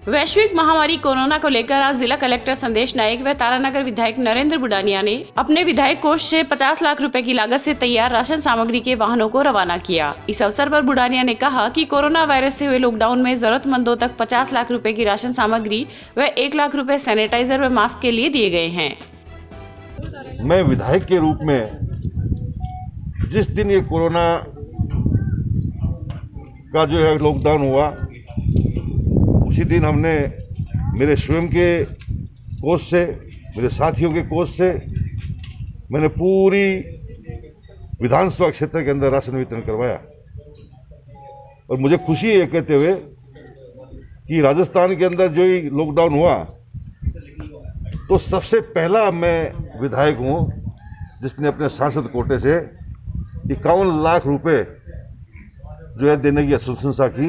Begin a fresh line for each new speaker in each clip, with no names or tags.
वैश्विक महामारी कोरोना को लेकर आज जिला कलेक्टर संदेश नायक व तारानगर विधायक नरेंद्र बुडानिया ने अपने विधायक कोष से 50 लाख रुपए की लागत से तैयार राशन सामग्री के वाहनों को रवाना किया। इस अवसर पर बुडानिया ने कहा कि कोरोना वायरस से हुए लॉकडाउन में जरूरतमंदों तक 50 लाख रुपए की राशन सामग्री व 1 लाख रुपए सैनिटाइजर व मास्क के लिए दिए गए हैं।
मैं विधायक के रूप में जिस दिन ये कोरोना का जो है लॉकडाउन हुआ, उसी दिन हमने मेरे स्वयं के कोष से, मेरे साथियों के कोष से मैंने पूरी विधानसभा क्षेत्र के अंदर राशन वितरण करवाया। और मुझे खुशी है कहते हुए कि राजस्थान के अंदर जो ही लॉकडाउन हुआ तो सबसे पहला मैं विधायक हूं जिसने अपने सांसद कोटे से 51 लाख रुपए जो है देने की अनुशंसा की।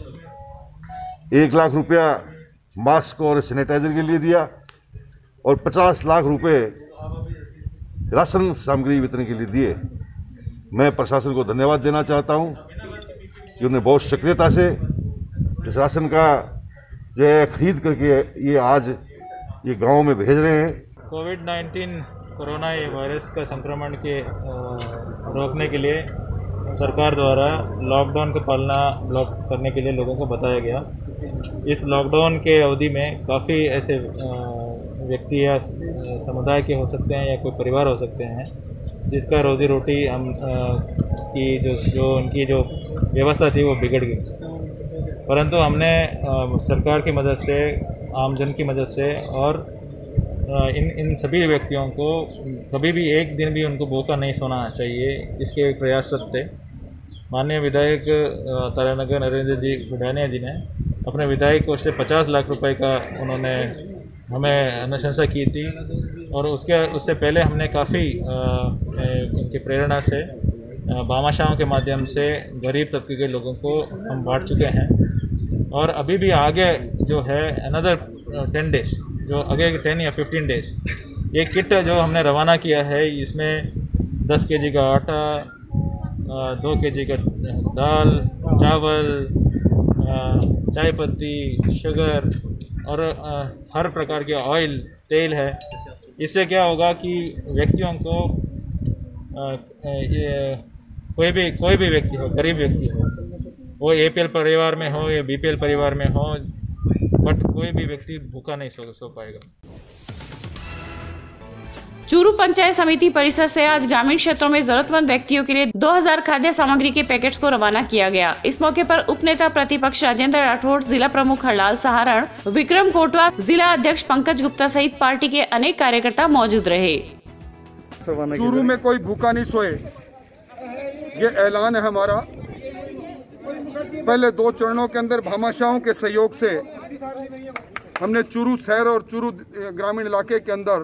1 लाख रुपया मास्क और सैनिटाइजर के लिए दिया और 50 लाख रुपए राशन सामग्री वितरण के लिए दिए। मैं प्रशासन को धन्यवाद देना चाहता हूं कि उन्हें बहुत सक्रियता से इस राशन का जो है खरीद करके ये आज ये गांव में भेज रहे हैं।
कोविड-19 कोरोना वायरस का संक्रमण के रोकने के लिए सरकार द्वारा लॉकडाउन का पालना ब्लॉक करने के लिए लोगों को बताया गया। इस लॉकडाउन के अवधि में काफ़ी ऐसे व्यक्ति या समुदाय के हो सकते हैं या कोई परिवार हो सकते हैं जिसका रोजी रोटी हम की जो उनकी जो व्यवस्था थी वो बिगड़ गई। परंतु हमने सरकार की मदद से, आमजन की मदद से और इन सभी व्यक्तियों को कभी भी एक दिन भी उनको भूखा नहीं सोना चाहिए, इसके प्रयासरत थे। माननीय विधायक तारानगर नरेंद्र जी बुडानिया जी ने अपने विधायक कोष से 50 लाख रुपए का उन्होंने हमें अनुशंसा की थी और उससे पहले हमने काफ़ी इनकी प्रेरणा से भामाशाहों के माध्यम से गरीब तबके के लोगों को हम बांट चुके हैं। और अभी भी आगे जो है अनदर 10 डेज, जो आगे 10 या 15 डेज, ये किट जो हमने रवाना किया है इसमें 10 केजी का आटा, 2 केजी का दाल, चावल, चाय पत्ती, शुगर और हर प्रकार के ऑयल, तेल है। इससे क्या होगा कि व्यक्तियों को कोई भी व्यक्ति हो, गरीब व्यक्ति हो, वो APL परिवार में हो या BPL परिवार में हो, बट कोई भी व्यक्ति भूखा नहीं सो पाएगा।
चूरू पंचायत समिति परिसर से आज ग्रामीण क्षेत्रों में जरूरतमंद व्यक्तियों के लिए 2000 खाद्य सामग्री के पैकेट्स को रवाना किया गया। इस मौके पर उपनेता प्रतिपक्ष राजेंद्र राठौड़, जिला प्रमुख हरलाल सहारण, विक्रम कोटवा, जिला अध्यक्ष पंकज गुप्ता सहित पार्टी के अनेक कार्यकर्ता मौजूद रहे।
चूरू में कोई भूखा नहीं सोए, ये ऐलान है हमारा। पहले 2 चरणों के अंदर भामाशाहों के सहयोग से हमने चूरू शहर और चूरू ग्रामीण इलाके के अंदर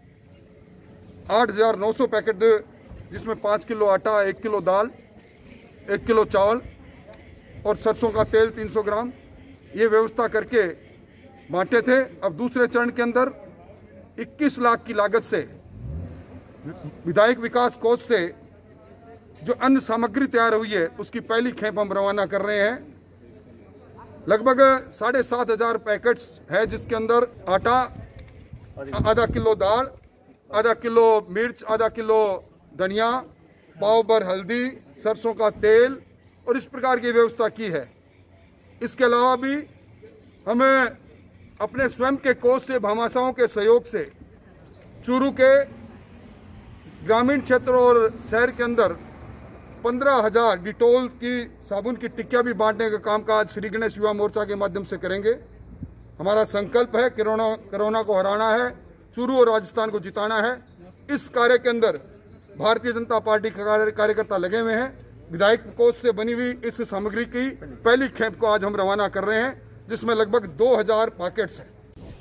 8,900 पैकेट, जिसमें 5 किलो आटा, 1 किलो दाल, 1 किलो चावल और सरसों का तेल 300 ग्राम, ये व्यवस्था करके बांटे थे। अब दूसरे चरण के अंदर 21 लाख की लागत से विधायक विकास कोष से जो अन्न सामग्री तैयार हुई है उसकी पहली खेप हम रवाना कर रहे हैं। लगभग 7,500 पैकेट्स है, जिसके अंदर आटा, आधा किलो दाल, आधा किलो मिर्च, आधा किलो धनिया, पाव भर हल्दी, सरसों का तेल और इस प्रकार की व्यवस्था की है। इसके अलावा भी हमें अपने स्वयं के कोष से, भामाशाहों के सहयोग से चूरू के ग्रामीण क्षेत्र और शहर के अंदर 15,000 डिटोल की साबुन की टिक्कियाँ भी बांटने का काम काज श्री गणेश युवा मोर्चा के माध्यम से करेंगे। हमारा संकल्प है कोरोना को हराना है, चूरू और राजस्थान को जिताना है। इस कार्य के अंदर भारतीय जनता पार्टी के कार्यकर्ता लगे हुए हैं। विधायक कोष से बनी हुई इस सामग्री की पहली खेप को आज हम रवाना कर रहे हैं, जिसमें लगभग 2000 पैकेट्स हैं।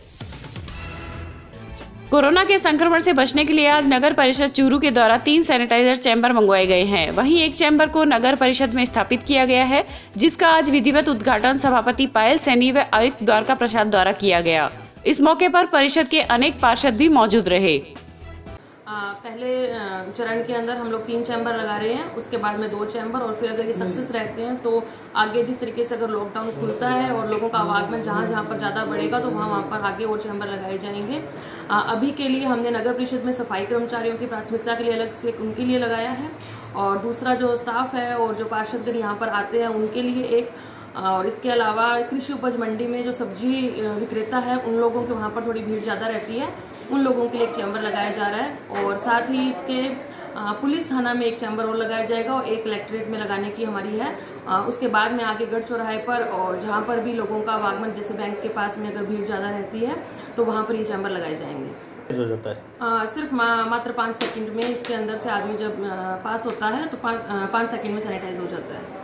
कोरोना के संक्रमण से बचने के लिए आज नगर परिषद चूरू के द्वारा 3 सैनिटाइजर चैम्बर मंगवाए गए हैं। वहीं एक चैम्बर को नगर परिषद में स्थापित किया गया है, जिसका आज विधिवत उद्घाटन सभापति पायल सैनी व आयुक्त द्वारका प्रसाद द्वारा किया गया। इस मौके पर परिषद के अनेक पार्षद भी मौजूद रहे।
पहले चरण के अंदर हम लोग 3 चैम्बर लगा रहे हैं, उसके बाद में 2 चैम्बर, और फिर अगर ये सक्सेस रहते हैं तो आगे जिस तरीके से अगर लॉकडाउन खुलता है और लोगों का आवागमन जहाँ पर ज़्यादा बढ़ेगा तो वहाँ पर आगे और चैम्बर लगाए जाएंगे। अभी के लिए हमने नगर परिषद में सफाई कर्मचारियों की प्राथमिकता के लिए अलग से उनके लिए लगाया है, और दूसरा जो स्टाफ है और जो पार्षदगण यहाँ पर आते हैं उनके लिए एक, और इसके अलावा कृषि उपज मंडी में जो सब्जी विक्रेता है उन लोगों के वहाँ पर थोड़ी भीड़ ज़्यादा रहती है, उन लोगों के लिए एक चैम्बर लगाया जा रहा है, और साथ ही इसके पुलिस थाना में एक चैम्बर और लगाया जाएगा और एक कलेक्ट्रेट में लगाने की हमारी है। उसके बाद में आगे गढ़ चौराहे पर और जहाँ पर भी लोगों का आवागमन, जैसे बैंक के पास में अगर भीड़ ज़्यादा रहती है तो वहाँ पर ये चैम्बर लगाए जाएंगे।
हो जाता है
सिर्फ मात्र 5 सेकंड में इसके अंदर से आदमी जब पास होता है तो 5 सेकंड में सैनिटाइज हो जाता है।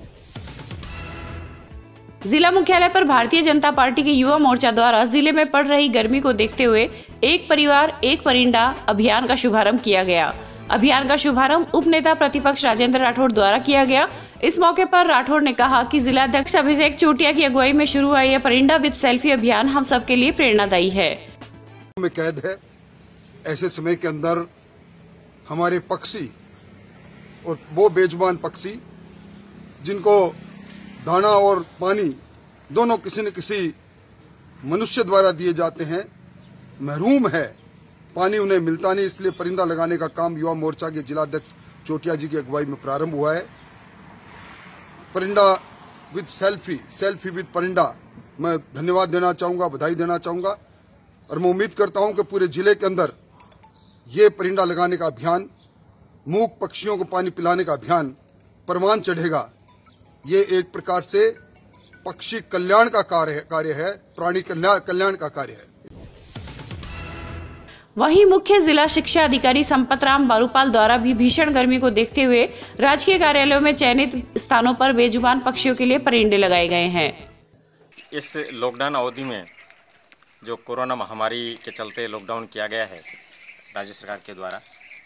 जिला मुख्यालय पर भारतीय जनता पार्टी के युवा मोर्चा द्वारा जिले में पड़ रही गर्मी को देखते हुए एक परिवार एक परिंदा अभियान का शुभारंभ किया गया। अभियान का शुभारंभ उप नेता प्रतिपक्ष राजेंद्र राठौड़ द्वारा किया गया। इस मौके पर राठौड़ ने कहा कि जिलाध्यक्ष अभिषेक चोटिया की अगुवाई में शुरू हुआ यह परिंदा विद सेल्फी अभियान हम सबके लिए प्रेरणादायी है।
में कैद है, ऐसे समय के अंदर हमारे पक्षी और वो बेजुबान पक्षी जिनको दाना और पानी दोनों किसी न किसी मनुष्य द्वारा दिए जाते हैं, महरूम है, पानी उन्हें मिलता नहीं, इसलिए परिंदा लगाने का काम युवा मोर्चा के जिलाध्यक्ष चोटिया जी की अगुवाई में प्रारंभ हुआ है। परिंदा विद सेल्फी, सेल्फी विद परिंदा, मैं धन्यवाद देना चाहूंगा, बधाई देना चाहूंगा, और मैं उम्मीद करता हूं कि पूरे जिले के अंदर ये परिंदा लगाने का अभियान, मूक पक्षियों को पानी पिलाने का अभियान परवान चढ़ेगा। ये एक प्रकार से पक्षी कल्याण का कार्य है, प्राणी कल्याण का कार्य है।
वहीं मुख्य जिला शिक्षा अधिकारी संपतराम बारूपाल द्वारा भी भीषण गर्मी को देखते हुए राजकीय कार्यालयों में चयनित स्थानों पर बेजुबान पक्षियों के लिए परिंदे लगाए गए हैं।
इस लॉकडाउन अवधि में जो कोरोना महामारी के चलते लॉकडाउन किया गया है राज्य सरकार के द्वारा,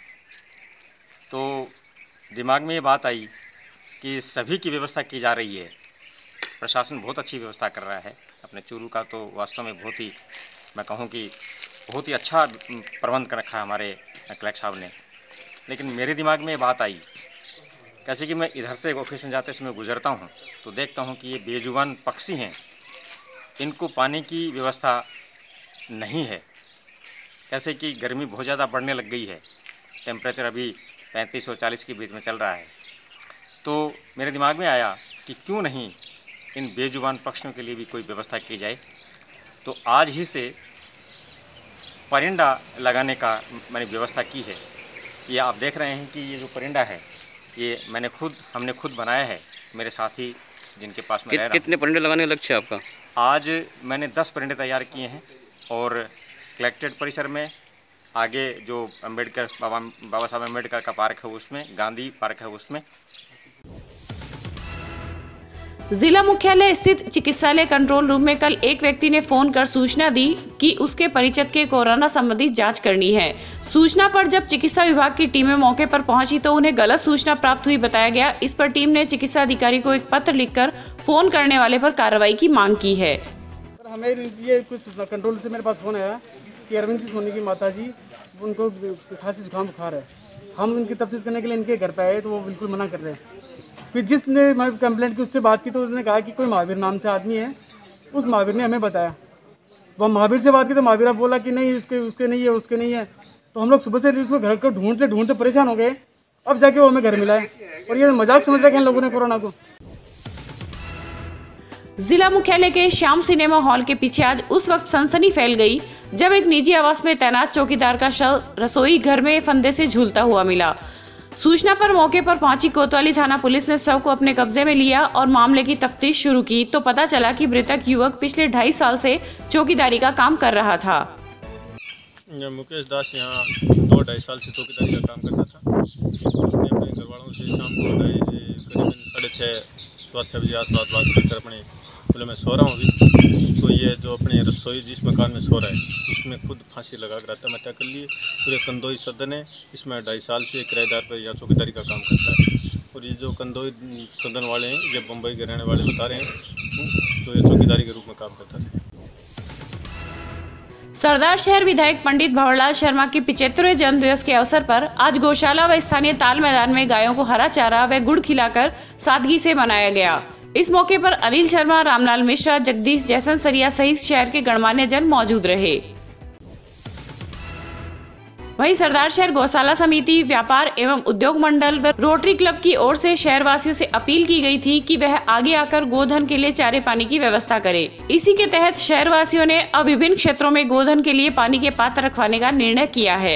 तो दिमाग में ये बात आई कि सभी की व्यवस्था की जा रही है। प्रशासन बहुत अच्छी व्यवस्था कर रहा है। अपने चूरू का तो वास्तव में बहुत ही, मैं कहूँ कि बहुत ही अच्छा प्रबंध कर रखा है हमारे कलेक्टर साहब ने। लेकिन मेरे दिमाग में ये बात आई, कैसे कि मैं इधर से ऑफिस में जाते समय गुजरता हूँ तो देखता हूँ कि ये बेजुबान पक्षी हैं, इनको पानी की व्यवस्था नहीं है। कैसे कि गर्मी बहुत ज़्यादा बढ़ने लग गई है, टेम्परेचर अभी 35 और 40 के बीच में चल रहा है। तो मेरे दिमाग में आया कि क्यों नहीं इन बेजुबान पक्षियों के लिए भी कोई व्यवस्था की जाए। तो आज ही से परिंदा लगाने का मैंने व्यवस्था की है। ये आप देख रहे हैं कि ये जो परिंदा है ये हमने खुद बनाया है, मेरे साथी जिनके पास में
कितने परिंदे लगाने का लक्ष्य है आपका?
आज मैंने 10 परिंदे तैयार किए हैं, और कलेक्ट्रेट परिसर में आगे जो बाबा साहब अम्बेडकर का पार्क है उसमें, गांधी पार्क है उसमें।
जिला मुख्यालय स्थित चिकित्सालय कंट्रोल रूम में कल एक व्यक्ति ने फोन कर सूचना दी कि उसके परिचित के कोरोना संबंधी जांच करनी है। सूचना पर जब चिकित्सा विभाग की टीमें मौके पर पहुंची तो उन्हें गलत सूचना प्राप्त हुई बताया गया। इस पर टीम ने चिकित्सा अधिकारी को एक पत्र लिखकर फोन करने वाले पर कार्रवाई की मांग की है।
हमें ये कुछ कंट्रोल से मेरे पास फोन आया कि अरविंद जी सोनी की माता जी, उनको खांसी जुकाम बुखार है। हम उनकी तफ्तीश करने के लिए इनके घर पे आए तो वो बिल्कुल मना कर रहे हैं। फिर जिसने कंप्लेंट की उससे बात की तो उसने कहा कि कोई महावीर नाम से आदमी है, उस महावीर ने हमें बताया। वह महावीर से बात की तो महावीर बोला कि नहीं उसके नहीं है, उसके नहीं है। तो हम लोग सुबह से उसको घर को ढूंढते परेशान हो गए, अब जाके वो हमें घर मिला है। और ये मजाक समझ रखे हैं लोगों ने कोरोना को।
जिला मुख्यालय के श्याम सिनेमा हॉल के पीछे आज उस वक्त सनसनी फैल गई जब एक निजी आवास में तैनात चौकीदार का शव रसोई घर में फंदे से झूलता हुआ मिला। सूचना पर मौके पर पहुंची कोतवाली थाना पुलिस ने शव को अपने कब्जे में लिया और मामले की तफ्तीश शुरू की तो पता चला कि मृतक युवक पिछले 2.5 साल से चौकीदारी का काम कर रहा था।
मुकेश दास यहाँ 2-2.5 साल से चौकीदारी का काम करता था। उसने अपने घर वालों से शाम को करीबन 6:30 बजे आसपास बात करके अपने बोले मैं सो रहा हूँ अभी। तो ये जो अपने रसोई जिस मकान में सो रहा है उसमें खुद फांसी लगा कर आत्महत्या कर लिए। पूरे कंदोई सदन है, इसमें 2.5 साल से किराएदार पर या चौकीदारी का काम करता है। और ये जो कंदोई सदन वाले हैं ये बम्बई के रहने वाले बता रहे हैं, जो ये चौकीदारी के रूप में काम करता था।
सरदार शहर विधायक पंडित भंवरलाल शर्मा के 75वें जन्म दिवस के अवसर पर आज गौशाला व स्थानीय ताल मैदान में गायों को हरा चारा व गुड़ खिलाकर सादगी से मनाया गया। इस मौके पर अनिल शर्मा, रामलाल मिश्रा, जगदीश जैसन सरिया सहित शहर के गणमान्य जन मौजूद रहे। वहीं सरदार शहर गौशाला समिति, व्यापार एवं उद्योग मंडल व रोटरी क्लब की ओर से शहरवासियों से अपील की गई थी कि वह आगे आकर गोधन के लिए चारे पानी की व्यवस्था करें। इसी के तहत शहरवासियों ने अब विभिन्न क्षेत्रों में गोधन के लिए पानी के पात्र रखवाने का निर्णय किया है।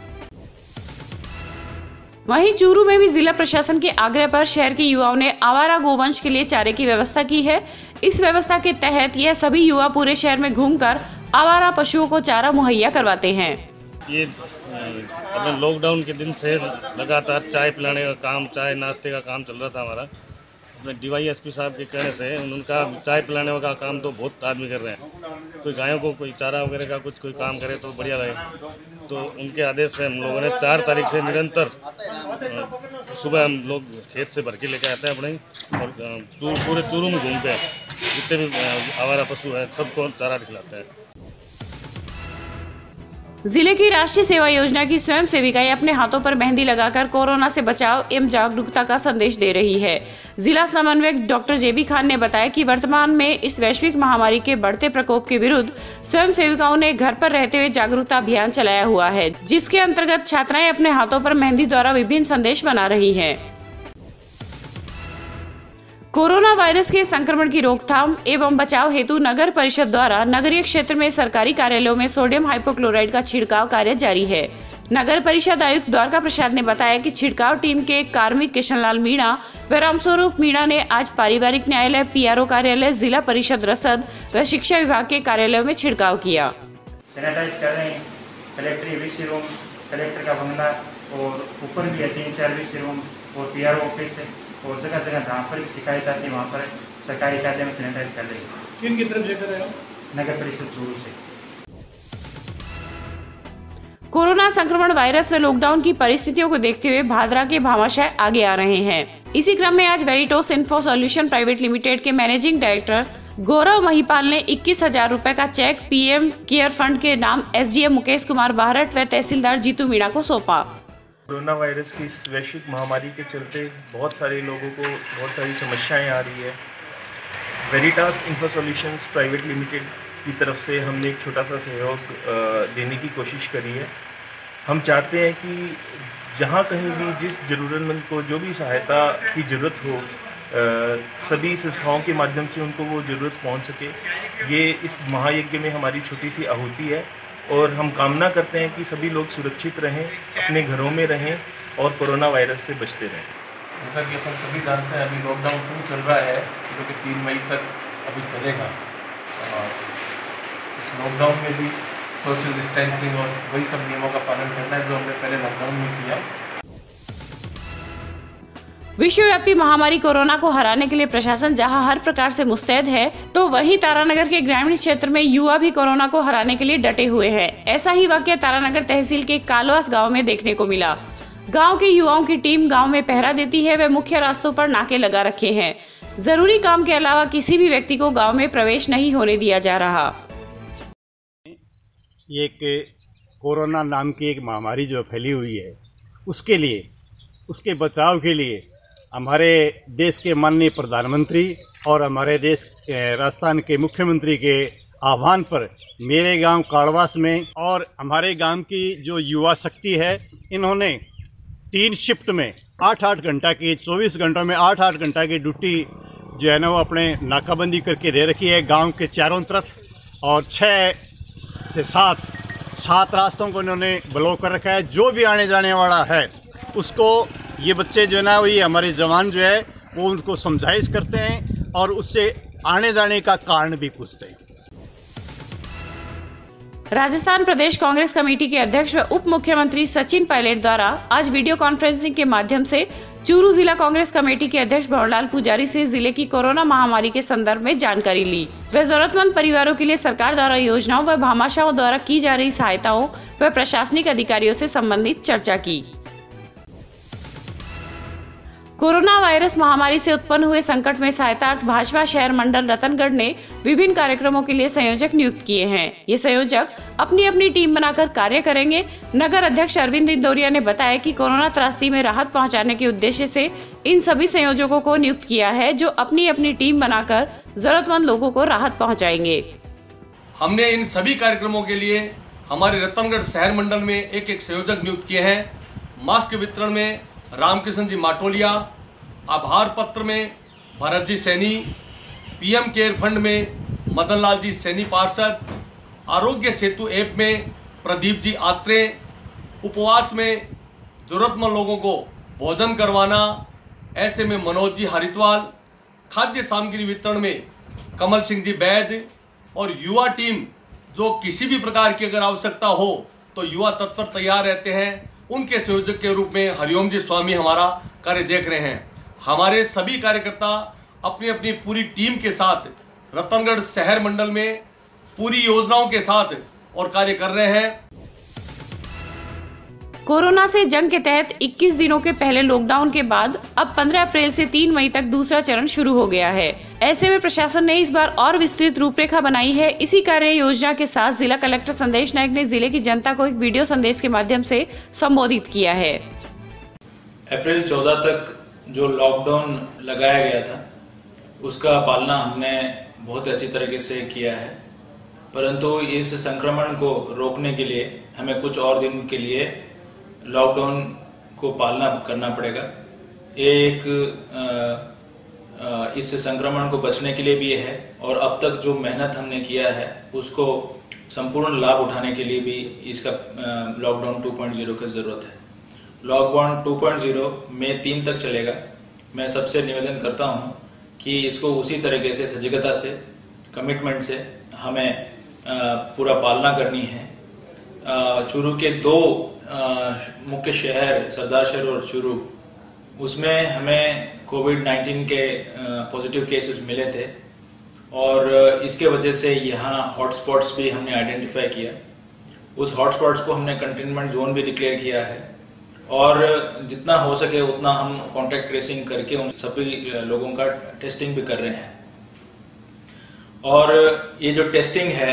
वहीं चूरू में भी जिला प्रशासन के आग्रह पर शहर के युवाओं ने आवारा गोवंश के लिए चारे की व्यवस्था की है। इस व्यवस्था के तहत यह सभी युवा पूरे शहर में घूमकर आवारा पशुओं को चारा मुहैया करवाते हैं।
ये अपने लॉकडाउन के दिन से लगातार चाय पिलाने का काम, चाय नाश्ते का काम चल रहा था हमारा। अपने DYSP साहब के कहने से उनका चाय पिलाने का काम तो बहुत आदमी कर रहे हैं। कोई गायों को कोई चारा वगैरह का कोई काम करे तो बढ़िया रहे। तो उनके आदेश से हम लोगों ने 4 तारीख से निरंतर सुबह हम लोग खेत से भर के लेकर आते हैं अपने, और पूरे चूरू में घूमते हैं। जितने भी आवारा पशु हैं सबको चारा खिलाते हैं।
जिले की राष्ट्रीय सेवा योजना की स्वयं सेविकाएं अपने हाथों पर मेहंदी लगाकर कोरोना से बचाव एवं जागरूकता का संदेश दे रही है। जिला समन्वयक डॉक्टर JB खान ने बताया कि वर्तमान में इस वैश्विक महामारी के बढ़ते प्रकोप के विरुद्ध स्वयं सेविकाओं ने घर पर रहते हुए जागरूकता अभियान चलाया हुआ है, जिसके अंतर्गत छात्राएं अपने हाथों पर मेहंदी द्वारा विभिन्न संदेश बना रही है। कोरोना वायरस के संक्रमण की रोकथाम एवं बचाव हेतु नगर परिषद द्वारा नगरीय क्षेत्र में सरकारी कार्यालयों में सोडियम हाइपोक्लोराइड का छिड़काव कार्य जारी है। नगर परिषद आयुक्त द्वारका प्रसाद ने बताया कि छिड़काव टीम के कार्मिक किशनलाल मीणा व रामस्वरूप मीणा ने आज पारिवारिक न्यायालय, PRO कार्यालय, जिला परिषद रसद व शिक्षा विभाग के कार्यालयों में छिड़काव किया।
सैनिटाइज कर रहे हैं कलेक्ट्री विषय रूम, कलेक्टर का बंगला और ऊपर भी है 3-4 विषय रूम और PRO ऑफिस है, और जगह जगह जहाँ पर भी शिकायत आती है वहाँ पर सरकारी कार्यालय में सैनिटाइज कर रही है।
किन की तरफ से कर रहे हो?
नगर परिषद चूरू से।
कोरोना संक्रमण वायरस व लॉकडाउन की परिस्थितियों को देखते हुए भादरा के भामाशाह आगे आ रहे हैं। इसी क्रम में आज Veritas info solution private limited के मैनेजिंग डायरेक्टर गौरव महिपाल ने 21,000 रुपए का चेक PM केयर फंड के नाम SDM मुकेश कुमार बाहरट व तहसीलदार जीतू मीणा को सौंपा।
कोरोना वायरस की इस वैश्विक महामारी के चलते बहुत सारे लोगों को बहुत सारी समस्याएं आ रही है। Veritas info solutions private limited की तरफ से हमने एक छोटा सा सहयोग देने की कोशिश करी है। हम चाहते हैं कि जहां कहीं भी जिस ज़रूरतमंद को जो भी सहायता की ज़रूरत हो, सभी संस्थाओं के माध्यम से उनको वो ज़रूरत पहुंच सके। ये इस महायज्ञ में हमारी छोटी सी आहुति है, और हम कामना करते हैं कि सभी लोग सुरक्षित रहें, अपने घरों में रहें और कोरोना वायरस से बचते रहें।
जैसा कि अपन सभी जानते हैं, अभी लॉकडाउन 2 चल रहा है जो कि 3 मई तक अभी चलेगा। और इस लॉकडाउन में भी सोशल डिस्टेंसिंग और वही सब नियमों का पालन करना है जो हमने पहले लॉकडाउन में किया।
विश्वव्यापी महामारी कोरोना को हराने के लिए प्रशासन जहां हर प्रकार से मुस्तैद है, तो वहीं तारानगर के ग्रामीण क्षेत्र में युवा भी कोरोना को हराने के लिए डटे हुए हैं। ऐसा ही वाकया तारानगर तहसील के कालवास गांव में देखने को मिला। गांव के युवाओं की टीम गांव में पहरा देती है व मुख्य रास्तों पर नाके लगा रखे हैं। जरूरी काम के अलावा किसी भी व्यक्ति को गाँव में प्रवेश नहीं होने दिया जा रहा।
ये कोरोना नाम की एक महामारी जो फैली हुई है, उसके लिए, उसके बचाव के लिए हमारे देश के माननीय प्रधानमंत्री और हमारे देश राजस्थान के मुख्यमंत्री के आह्वान पर मेरे गांव कालवास में और हमारे गांव की जो युवा शक्ति है, इन्होंने 3 शिफ्ट में 8-8 घंटा की, 24 घंटों में 8-8 घंटा की ड्यूटी जो है ना वो अपने नाकाबंदी करके दे रखी है गांव के चारों तरफ, और 6 से 7 रास्तों को इन्होंने ब्लॉक कर रखा है। जो भी आने जाने वाला है उसको ये बच्चे जो है ना, ये हमारे जवान जो है वो उनको समझाइश करते हैं और उससे आने जाने का कारण भी पूछते हैं।
राजस्थान प्रदेश कांग्रेस कमेटी के अध्यक्ष व उप मुख्यमंत्री सचिन पायलट द्वारा आज वीडियो कॉन्फ्रेंसिंग के माध्यम से चूरू जिला कांग्रेस कमेटी के अध्यक्ष भंवरलाल पुजारी से जिले की कोरोना महामारी के संदर्भ में जानकारी ली व जरूरतमंद परिवारों के लिए सरकार द्वारा योजनाओं व भामाशाहों द्वारा की जा रही सहायताओं व प्रशासनिक अधिकारियों से संबंधित चर्चा की। कोरोना वायरस महामारी से उत्पन्न हुए संकट में सहायतार्थ भाजपा शहर मंडल रतनगढ़ ने विभिन्न कार्यक्रमों के लिए संयोजक नियुक्त किए हैं। ये संयोजक अपनी अपनी टीम बनाकर कार्य करेंगे। नगर अध्यक्ष अरविंद इंदौरिया ने बताया कि कोरोना त्रासदी में राहत पहुंचाने के उद्देश्य से इन सभी संयोजकों को नियुक्त किया है, जो अपनी अपनी टीम बनाकर जरूरतमंद लोगों को राहत पहुँचाएंगे।
हमने इन सभी कार्यक्रमों के लिए हमारे रतनगढ़ शहर मंडल में एक एक संयोजक नियुक्त किए हैं। मास्क वितरण में रामकृष्ण जी माटोलिया, आभार पत्र में Bharat ji Saini, PM care fund में मदन लाल जी सैनी पार्षद, आरोग्य सेतु ऐप में प्रदीप जी आत्रे, उपवास में जरूरतमंद लोगों को भोजन करवाना, ऐसे में मनोज जी हरिद्वाल, खाद्य सामग्री वितरण में कमल सिंह जी वैद्य और युवा टीम जो किसी भी प्रकार की अगर आवश्यकता हो तो युवा तत्पर तैयार रहते हैं। उनके संयोजक के रूप में हरिओम जी स्वामी हमारा कार्य देख रहे हैं। हमारे सभी कार्यकर्ता अपनी अपनी पूरी टीम के साथ रतनगढ़ शहर मंडल में पूरी योजनाओं के साथ और कार्य कर रहे हैं।
कोरोना से जंग के तहत 21 दिनों के पहले लॉकडाउन के बाद अब 15 अप्रैल से 3 मई तक दूसरा चरण शुरू हो गया है। ऐसे में प्रशासन ने इस बार और विस्तृत रूपरेखा बनाई है। इसी कार्य योजना के साथ जिला कलेक्टर संदेश नायक ने जिले की जनता को एक वीडियो संदेश के माध्यम से संबोधित किया है।
अप्रैल 14 तक जो लॉकडाउन लगाया गया था उसका पालना हमने बहुत अच्छी तरीके से किया है, परंतु इस संक्रमण को रोकने के लिए हमें कुछ और दिन के लिए लॉकडाउन को पालना करना पड़ेगा। एक इस संक्रमण को बचने के लिए भी है और अब तक जो मेहनत हमने किया है उसको संपूर्ण लाभ उठाने के लिए भी इसका लॉकडाउन 2.0 की जरूरत है। लॉकडाउन 2.0 मई 3 तक चलेगा। मैं सबसे निवेदन करता हूं कि इसको उसी तरीके से सजगता से, कमिटमेंट से हमें पूरा पालना करनी है। चूरू के 2 मुख्य शहर सरदार शहर और चूरू, उसमें हमें कोविड-19 के पॉजिटिव केसेस मिले थे और इसके वजह से यहाँ हॉटस्पॉट्स भी हमने आइडेंटिफाई किया। उस हॉटस्पॉट्स को हमने कंटेनमेंट जोन भी डिक्लेयर किया है और जितना हो सके उतना हम कॉन्टैक्ट ट्रेसिंग करके उन सभी लोगों का टेस्टिंग भी कर रहे हैं। और ये जो टेस्टिंग है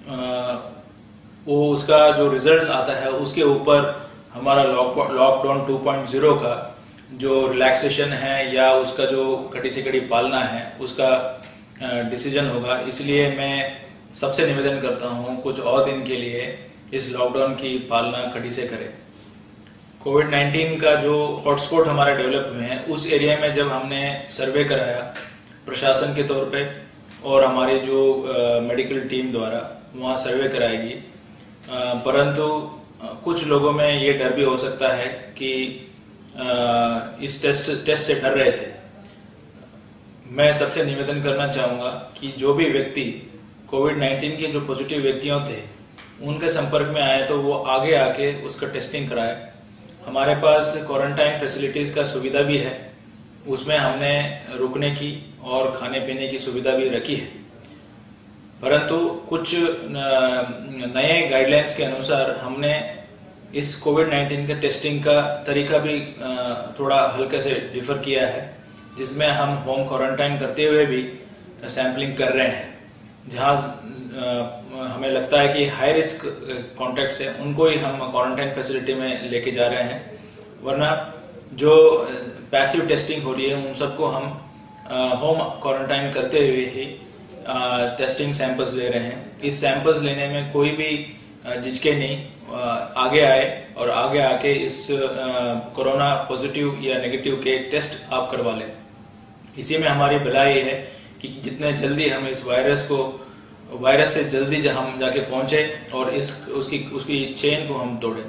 वो उसका जो रिजल्ट्स आता है उसके ऊपर हमारा लॉकडाउन 2.0 का जो रिलैक्सेशन है या उसका जो कड़ी से कड़ी पालना है उसका डिसीजन होगा। इसलिए मैं सबसे निवेदन करता हूं कुछ और दिन के लिए इस लॉकडाउन की पालना कड़ी से करें। कोविड-19 का जो हॉटस्पॉट हमारे डेवलप हुए हैं उस एरिया में जब हमने सर्वे कराया प्रशासन के तौर पे और हमारी जो मेडिकल टीम द्वारा वहाँ सर्वे कराएगी, परंतु कुछ लोगों में ये डर भी हो सकता है कि इस टेस्ट से डर रहे थे। मैं सबसे निवेदन करना चाहूंगा कि जो भी व्यक्ति कोविड-19 के जो पॉजिटिव व्यक्तियों थे उनके संपर्क में आए तो वो आगे आके उसका टेस्टिंग कराए। हमारे पास क्वारंटाइन फैसिलिटीज का सुविधा भी है, उसमें हमने रुकने की और खाने पीने की सुविधा भी रखी है, परंतु कुछ नए गाइडलाइंस के अनुसार हमने इस कोविड-19 के टेस्टिंग का तरीका भी थोड़ा हल्के से डिफर किया है, जिसमें हम होम क्वारंटाइन करते हुए भी सैंपलिंग कर रहे हैं। जहां हमें लगता है कि हाई रिस्क कॉन्टैक्ट्स है उनको ही हम क्वारंटाइन फैसिलिटी में लेके जा रहे हैं, वरना जो पैसिव टेस्टिंग हो रही है उन सबको हम होम क्वारंटाइन करते हुए ही टेस्टिंग सैंपल्स ले रहे हैं। इस सैंपल्स लेने में कोई भी झिझके नहीं, आगे आए और आगे आके इस कोरोना पॉजिटिव या नेगेटिव के टेस्ट आप करवा लें। इसी में हमारी भलाई है कि जितने जल्दी हम इस वायरस से जल्दी हम जाके पहुंचे और उसकी चेन को हम तोड़ें।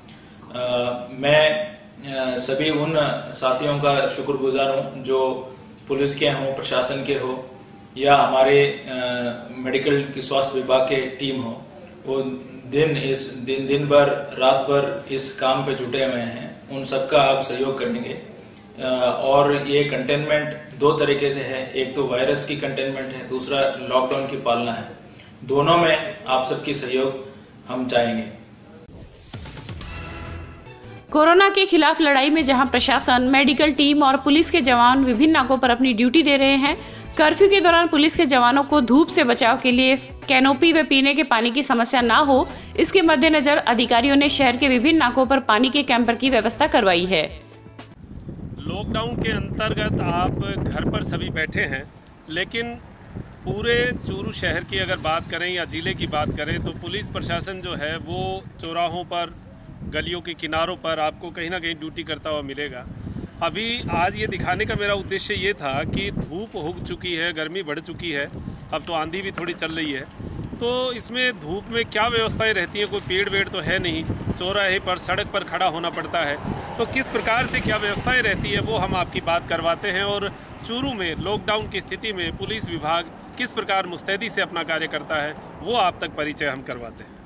मैं सभी उन साथियों का शुक्रगुजार हूं जो पुलिस के हों, प्रशासन के हो या हमारे मेडिकल की स्वास्थ्य विभाग के टीम हो, वो दिन भर रात भर इस काम पे जुटे हुए हैं। उन सबका आप सहयोग करेंगे और ये कंटेनमेंट 2 तरीके से है, एक तो वायरस की कंटेनमेंट है, दूसरा लॉकडाउन की पालना है। दोनों में आप सबकी सहयोग हम चाहेंगे।
कोरोना के खिलाफ लड़ाई में जहां प्रशासन, मेडिकल टीम और पुलिस के जवान विभिन्न नाकों पर अपनी ड्यूटी दे रहे हैं, कर्फ्यू के दौरान पुलिस के जवानों को धूप से बचाव के लिए कैनोपी व पीने के पानी की समस्या ना हो, इसके मद्देनजर अधिकारियों ने शहर के विभिन्न नाकों पर पानी के कैंपर की व्यवस्था करवाई है।
लॉकडाउन के अंतर्गत आप घर पर सभी बैठे हैं, लेकिन पूरे चूरू शहर की अगर बात करें या ज़िले की बात करें तो पुलिस प्रशासन जो है वो चौराहों पर, गलियों के किनारों पर आपको कहीं ना कहीं ड्यूटी करता हुआ मिलेगा। अभी आज ये दिखाने का मेरा उद्देश्य ये था कि धूप उग चुकी है, गर्मी बढ़ चुकी है, अब तो आंधी भी थोड़ी चल रही है, तो इसमें धूप में क्या व्यवस्थाएं रहती हैं। कोई पेड़ वेड़ तो है नहीं, चौराहे पर, सड़क पर खड़ा होना पड़ता है, तो किस प्रकार से क्या व्यवस्थाएं रहती है वो हम आपकी बात करवाते हैं। और चूरू में लॉकडाउन की स्थिति में पुलिस विभाग किस प्रकार मुस्तैदी से अपना कार्य करता है वो आप तक परिचय हम करवाते हैं।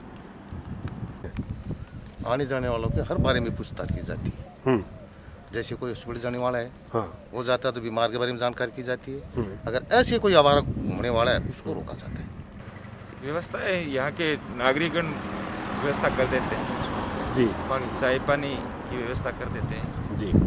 आने जाने वालों के हर बारे में पूछताछ की जाती है। जैसे कोई हॉस्पिटल जाने वाला है, वो जाता है तो बीमार के बारे में जानकारी की जाती है। अगर ऐसे कोई आवारा घूमने वाला है उसको रोका जाता है।
व्यवस्था है, यहाँ के नागरिकगण व्यवस्था कर देते हैं जी, चाय पानी की व्यवस्था कर देते हैं जी।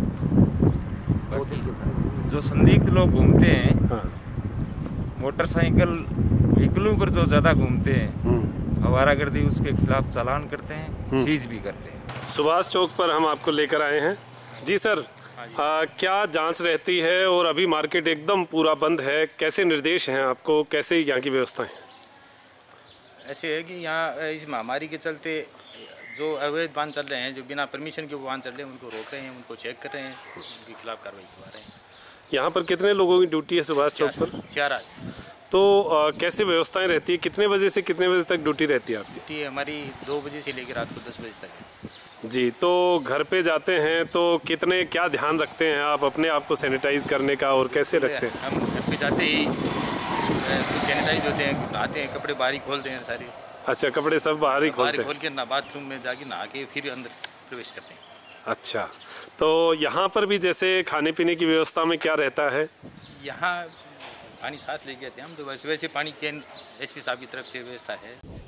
जो संदिग्ध लोग घूमते हैं, मोटरसाइकिल व्हीकलों पर जो ज़्यादा घूमते हैं, आवारागर्दी, उसके खिलाफ चालान करते हैं, सीज भी करते हैं।
सुभाष चौक पर हम आपको लेकर आए हैं जी सर। क्या जांच रहती है और अभी मार्केट एकदम पूरा बंद है, कैसे निर्देश हैं आपको, कैसे यहाँ की व्यवस्थाएं?
ऐसे है कि यहाँ इस महामारी के चलते जो अवैध वाहन चल रहे हैं, जो बिना परमिशन के वाहन चल रहे हैं, उनको रोक रहे हैं, उनको चेक कर रहे हैं, उनके खिलाफ कार्रवाई करवा रहे हैं।
यहाँ पर कितने लोगों की ड्यूटी है सुभाष चौक पर?
4 आज।
तो कैसे व्यवस्थाएं रहती है, कितने बजे से कितने बजे तक ड्यूटी रहती है आपकी?
ड्यूटी हमारी 2 बजे से लेकर रात को 10 बजे तक है
जी। तो घर पे जाते हैं तो कितने क्या ध्यान रखते हैं आप अपने आप को सैनिटाइज करने का, और कैसे रखते हैं?
हम घर पे जाते ही सैनिटाइज होते हैं, नहाते हैं, कपड़े बाहर ही खोलते हैं सारे।
अच्छा, कपड़े सब बाहर ही खोलते हैं?
खोल के ना बाथरूम में जाके नहा के फिर अंदर प्रवेश करते हैं।
अच्छा, तो यहाँ पर भी जैसे खाने पीने की व्यवस्था में क्या रहता है?
यहाँ पानी साथ लेके आते हैं हम, तो वैसे पानी कैन एसपी साहब की तरफ से व्यवस्था है।